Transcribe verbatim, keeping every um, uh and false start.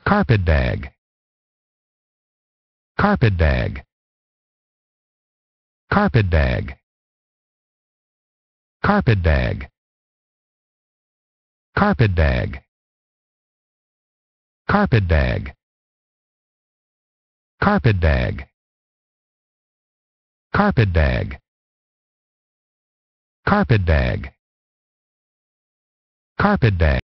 carpetbag, carpetbag, carpetbag, carpetbag, carpetbag, carpetbag, carpetbag, carpetbag, carpetbag, carpetbag.